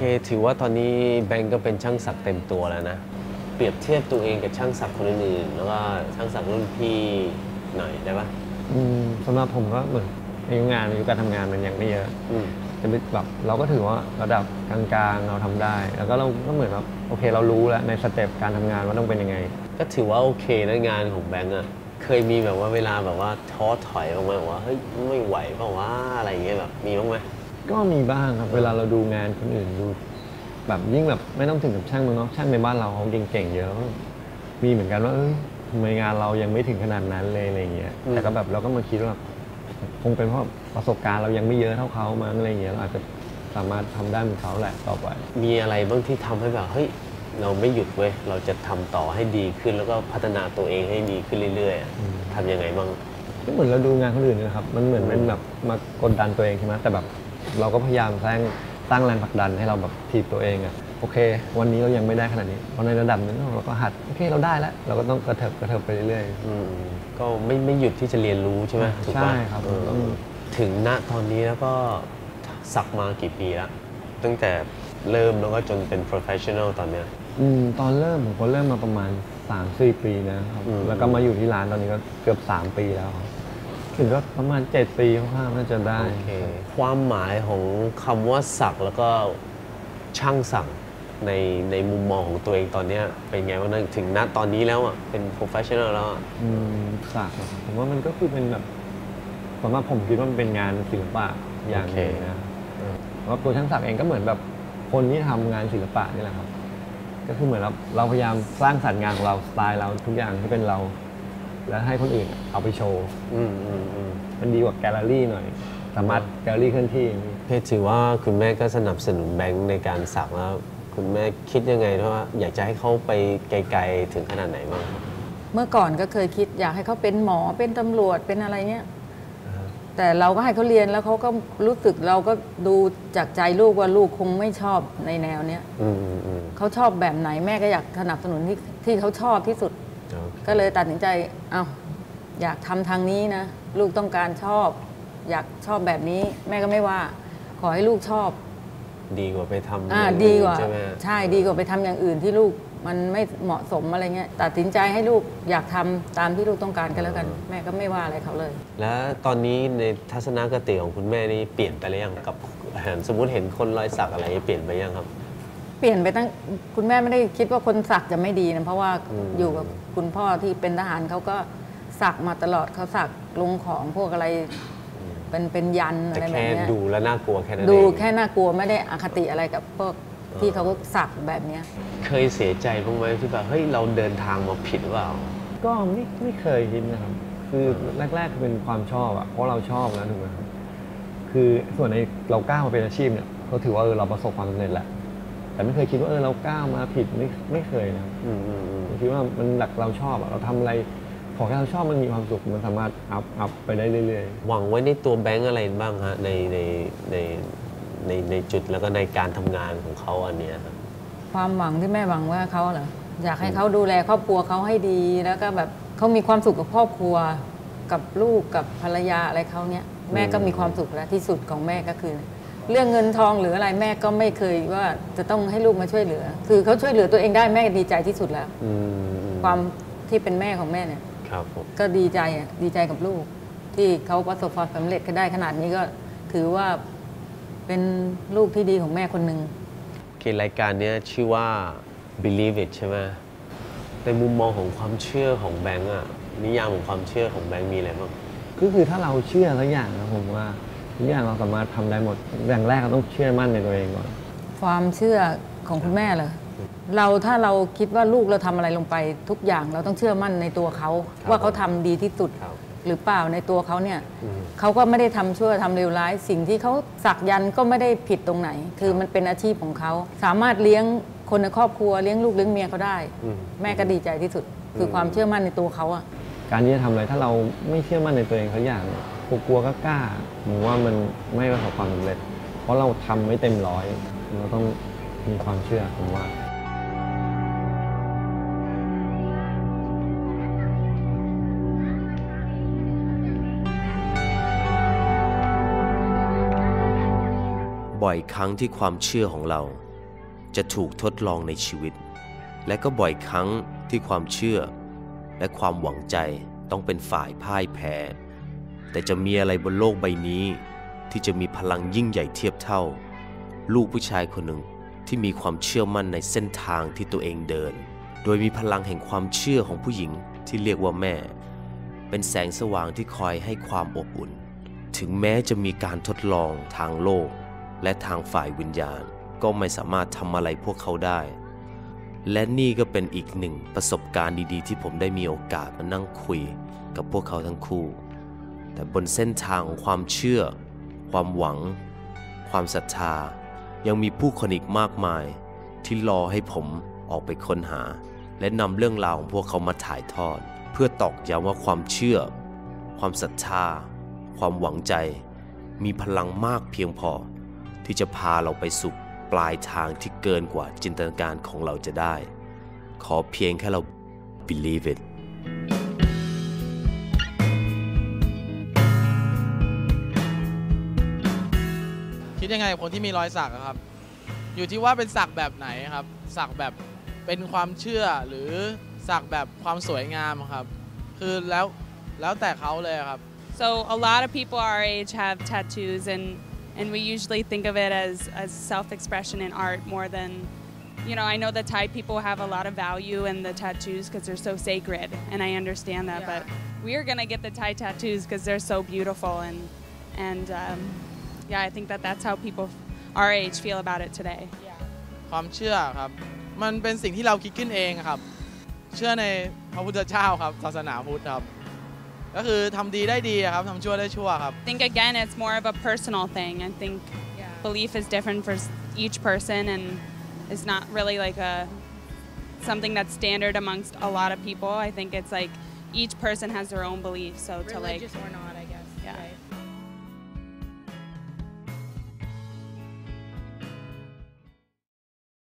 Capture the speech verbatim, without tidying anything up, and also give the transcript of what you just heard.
ถือว่าตอนนี้แบงก์ก็เป็นช่างสักเต็มตัวแล้วนะเปรียบเทียบตัวเองกับช่างสักคนอื่นๆแล้วก็ช่างสักรุ่นพี่หน่อยได้ปะอืมสำหรับผมก็เหมือนอายุงานอายุการทำงานมันยังไม่เยอะจะแบบเราก็ถือว่าระดับกลางๆเราทำได้แล้วก็เราก็เหมือนแบบโอเคเรารู้แล้วในสเต็ปการทำงานว่าต้องเป็นยังไงก็ถือว่าโอเคในงานของแบงก์อะเคยมีแบบว่าเวลาแบบว่าท้อถอยบ้างไหมว่าเฮ้ยไม่ไหวเปล่าว่าอะไรเงี้ยแบบมีบ้างไหมก็มีบ้างครับเวลาเราดูงานคนอื่นดูแบบยิ่งแบบไม่ต้องถึงกับช่างมึงเนาะช่างในบ้านเราเขาเก่งๆเยอะมีเหมือนกันว่าเอ้ยทำไมงานเรายังไม่ถึงขนาดนั้นเลยอะไรเงี้ยแต่ก็แบบเราก็มาคิดว่าคงเป็นเพราะประสบการณ์เรายังไม่เยอะเท่าเขามั้งอะไรเงี้ยเราอาจจะสามารถทำได้เหมือนเขาแหละต่อไปมีอะไรบ้างที่ทำให้แบบเฮ้ยเราไม่หยุดเว้ยเราจะทำต่อให้ดีขึ้นแล้วก็พัฒนาตัวเองให้ดีขึ้นเรื่อยๆทำยังไงบ้างก็เหมือนเราดูงานคนอื่นนะครับมันเหมือนเป็นแบบมากดดันตัวเองใช่ไหมแต่แบบเราก็พยายามสร้างสร้างแรงผลักดันให้เราแบบถีบตัวเองอะโอเควันนี้เรายังไม่ได้ขนาดนี้พอในระดับนึงเราก็หัดโอเคเราได้แล้วเราก็ต้องกระเถิบกระเถิบไปเรื่อยๆก็ไม่ไม่หยุดที่จะเรียนรู้ใช่ไหมใช่ครับถึงณตอนนี้แล้วก็สักมากี่ปีแล้วตั้งแต่เริ่มแล้วก็จนเป็น professional ตอนเนี้ยอืมตอนเริ่มผมก็เริ่มมาประมาณ สามถึงสี่ ปีนะครับแล้วก็มาอยู่ที่ร้านตอนนี้ก็เกือบสามปีแล้วครับถึงก็ประมาณเจ็ดปีข้างๆน่าจะได้ความหมายของคำว่าสักแล้วก็ช่างสักในในมุมมองของตัวเองตอนนี้เป็นไงว่างถึงณตอนนี้แล้วอ่ะเป็น professional แล้วอ่ะสักผมว่ามันก็คือเป็นแบบสำหรับผมคิดว่ามันเป็นงานศิลปะอย่างนึงนะเพราะตัวช่างสักเองก็เหมือนแบบคนที่ทำงานศิลปะนี่แหละครับก็คือเหมือนเราเราพยายามสร้างสรรค์งานของเราสไตล์เราทุกอย่างที่เป็นเราแล้วให้คนอื่นเอาไปโชว์มันดีกว่าแกลเลอรี่หน่อยสามารถแกลเลอรี่เคลื่อนที่เพชรถือว่าคุณแม่ก็สนับสนุนแบงค์ในการสักแล้วคุณแม่คิดยังไงว่าอยากจะให้เขาไปไกลๆถึงขนาดไหนบ้างเมื่อก่อนก็เคยคิดอยากให้เขาเป็นหมอเป็นตำรวจเป็นอะไรเงี้ยแต่เราก็ให้เขาเรียนแล้วเขาก็รู้สึกเราก็ดูจากใจลูกว่าลูกคงไม่ชอบในแนวเนี้ยเขาชอบแบบไหนแม่ก็อยากสนับสนุนที่ที่เขาชอบที่สุด okay. ก็เลยตัดสินใจเอาอยากทำทางนี้นะลูกต้องการชอบอยากชอบแบบนี้แม่ก็ไม่ว่าขอให้ลูกชอบดีกว่าไปทำอ่าดีกว่าใช่ดีกว่าไปทำอย่างอื่นที่ลูกมันไม่เหมาะสมอะไรเงี้ยตัดสินใจให้ลูกอยากทำตามที่ลูกต้องการกันแล้วกันแม่ก็ไม่ว่าอะไรเขาเลยแล้วตอนนี้ในทัศนคติของคุณแม่นี่เปลี่ยนไปหรือยังกับสมมุติเห็นคนรอยสักอะไรเปลี่ยนไปยังครับเปลี่ยนไปตั้งคุณแม่ไม่ได้คิดว่าคนสักจะไม่ดีนะเพราะว่าอยู่กับคุณพ่อที่เป็นทหารเขาก็สักมาตลอดเขาสักลงของพวกอะไรเป็นเป็นยันอะไรแบบนี้ดูแล้วน่ากลัวแค่นั้นดูแค่น่ากลัวไม่ได้อคติอะไรกับพวกที่เขาสักแบบนี้เคยเสียใจบ้างไหมที่แบบเฮ้ยเราเดินทางมาผิดหรือเปล่าก็ไม่ไม่เคยคิดนะครับคือแรกๆเป็นความชอบอะเพราะเราชอบนะถูกไหมครับคือส่วนในเราก้าวมาเป็นอาชีพเนี่ยเราถือว่าเออเราประสบความสำเร็จแหละแต่ไม่เคยคิดว่าเออเราก้าวมาผิดไม่ไม่เคยนะผมคิดว่ามันหลักเราชอบอะเราทำอะไรขอแค่เราชอบมันมีความสุขมันสามารถอัพอัพไปได้เรื่อยๆหวังไว้ในตัวแบงค์อะไรบ้างฮะในในในในในจุดแล้วก็ในการทำงานของเขาอันเนี้ยครับความหวังที่แม่หวังว่าเขาเหรออยากให้เขาดูแลครอบครัวเขาให้ดีแล้วก็แบบเขามีความสุขกับครอบครัวกับลูกกับภรรยาอะไรเขาเนี้ยแม่ก็มีความสุขแล้วที่สุดของแม่ก็คือเรื่องเงินทองหรืออะไรแม่ก็ไม่เคยว่าจะต้องให้ลูกมาช่วยเหลือคือเขาช่วยเหลือตัวเองได้แม่ดีใจที่สุดแล้วความที่เป็นแม่ของแม่เนี่ยก็ดีใจอ่ะดีใจกับลูกที่เขาประสบความสำเร็จได้ขนาดนี้ก็ถือว่าเป็นลูกที่ดีของแม่คนหนึ่งคือรายการนี้ชื่อว่า Believe It ใช่ไหมในมุมมองของความเชื่อของแบงก์อะนิยามของความเชื่อของแบงก์มีอะไรบ้างก็คือถ้าเราเชื่อสักอย่างนะผมว่าทุกอย่างเราสามารถทำได้หมดอย่างแรกเราต้องเชื่อมั่นในตัวเองก่อนความเชื่อของคุณแม่เหรอเราถ้าเราคิดว่าลูกเราทำอะไรลงไปทุกอย่างเราต้องเชื่อมั่นในตัวเขาว่าเขาทำดีที่สุดหรือเปล่าในตัวเขาเนี่ยเขาก็ไม่ได้ทำชั่วทำเลวร้ายสิ่งที่เขาสักยันก็ไม่ได้ผิดตรงไหนคือมันเป็นอาชีพของเขาสามารถเลี้ยงคนในครอบครัวเลี้ยงลูกเลี้ยงเมียเขาได้แม่ก็ดีใจที่สุดคือความเชื่อมั่นในตัวเขาอะการที่จะทำอะไรถ้าเราไม่เชื่อมั่นในตัวเองสักอย่างกลัวก็กล้าผมว่ามันไม่ประสบความสำเร็จเพราะเราทำไม่เต็มร้อยเราต้องมีความเชื่อผมว่าบ่อยครั้งที่ความเชื่อของเราจะถูกทดลองในชีวิตและก็บ่อยครั้งที่ความเชื่อและความหวังใจต้องเป็นฝ่ายพ่ายแพ้แต่จะมีอะไรบนโลกใบนี้ที่จะมีพลังยิ่งใหญ่เทียบเท่าลูกผู้ชายคนหนึ่งที่มีความเชื่อมั่นในเส้นทางที่ตัวเองเดินโดยมีพลังแห่งความเชื่อของผู้หญิงที่เรียกว่าแม่เป็นแสงสว่างที่คอยให้ความอบอุ่นถึงแม้จะมีการทดลองทางโลกและทางฝ่ายวิญญาณก็ไม่สามารถทำอะไรพวกเขาได้และนี่ก็เป็นอีกหนึ่งประสบการณ์ดีๆที่ผมได้มีโอกาสมานั่งคุยกับพวกเขาทั้งคู่แต่บนเส้นทางของความเชื่อความหวังความศรัทธายังมีผู้คนอีกมากมายที่รอให้ผมออกไปค้นหาและนำเรื่องราวของพวกเขามาถ่ายทอดเพื่อตอกย้ำว่าความเชื่อความศรัทธาความหวังใจมีพลังมากเพียงพอที่จะพาเราไปสู่ปลายทางที่เกินกว่าจินตนาการของเราจะได้ขอเพียงแค่เรา believe it คิดยังไงกับคนที่มีรอยสักครับอยู่ที่ว่าเป็นสักแบบไหนครับสักแบบเป็นความเชื่อหรือสักแบบความสวยงามครับคือแล้วแล้วแต่เขาเลยครับ So a lot of people our age have tattoos and and we usually think of it as as self-expression in art more than you know I know that Thai people have a lot of value in the tattoos because they're so sacred and I understand that yeah. but we're gonna get the Thai tattoos because they're so beautiful and and um, yeah I think that that's how people our age feel about it today ความเชื่อครับมันเป็นสิ่งที่เราคิดขึ้นเองครับเชื่อในพระพุทธเจ้าครับศาสนาพุทธครับก็คือทำดีได้ดีครับทำชั่วได้ชั่วครับ I think again it's more of a personal thing I think yeah. belief is different for each person and it's not really like a something that's standard amongst a lot of people I think it's like each person has their own belief so to like religious or not I guess yeah right